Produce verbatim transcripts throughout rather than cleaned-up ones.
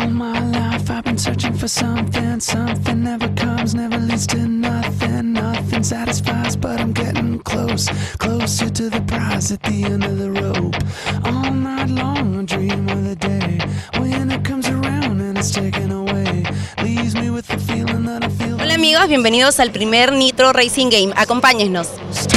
All my life I've been searching for something, something never comes, never leads to nothing, nothing satisfies, but I'm getting close, closer to the prize at the end of the rope. All night long I dream of the day when it comes around and it's taken away, leaves me with the feeling that I feel. Hola amigos, bienvenidos al primer Nitro Racing Game, acompáñennos.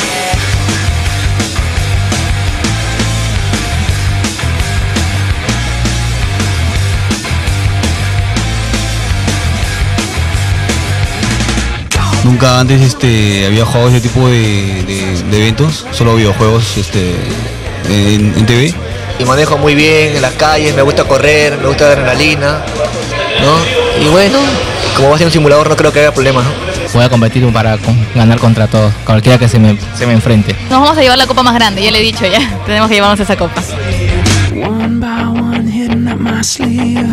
Nunca antes este, había jugado ese tipo de, de, de eventos, solo videojuegos este, en, en T V. Y manejo muy bien en las calles, me gusta correr, me gusta la adrenalina, ¿no? Y bueno, como va a ser un simulador no creo que haya problemas, ¿no? Voy a competir para con, ganar contra todos, cualquiera que se me, se me enfrente. Nos vamos a llevar la copa más grande, ya le he dicho ya, tenemos que llevarnos esa copa. One by one hitting up my sleeve.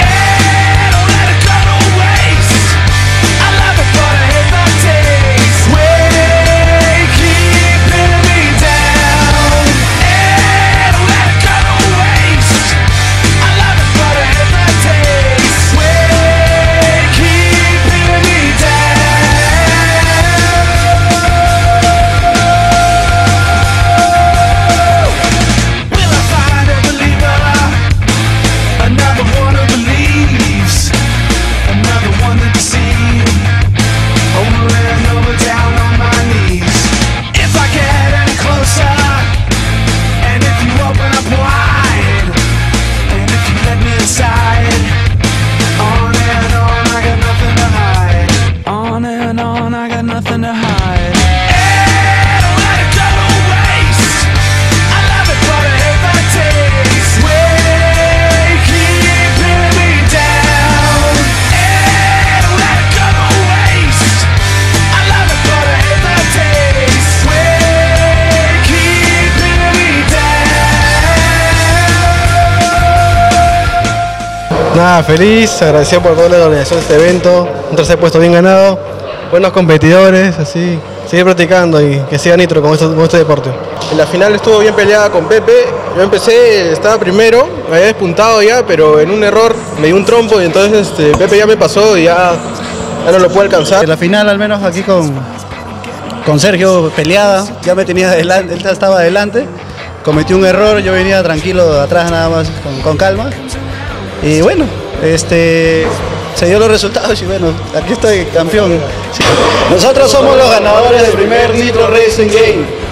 Nada, feliz, agradecido por toda la organización de este evento, un tercer puesto bien ganado, buenos competidores, así, seguir practicando y que siga Nitro con este, con este deporte. En la final estuvo bien peleada con Pepe, yo empecé, estaba primero, me había despuntado ya, pero en un error me dio un trompo y entonces este, Pepe ya me pasó y ya, ya no lo pude alcanzar. En la final al menos aquí con, con Sergio peleada, ya me tenía adelante, él estaba adelante, cometí un error, yo venía tranquilo atrás nada más, con, con calma. Y bueno, este, se dio los resultados y bueno, aquí estoy campeón. Sí. Nosotros somos los ganadores del primer Nitro Racing Game.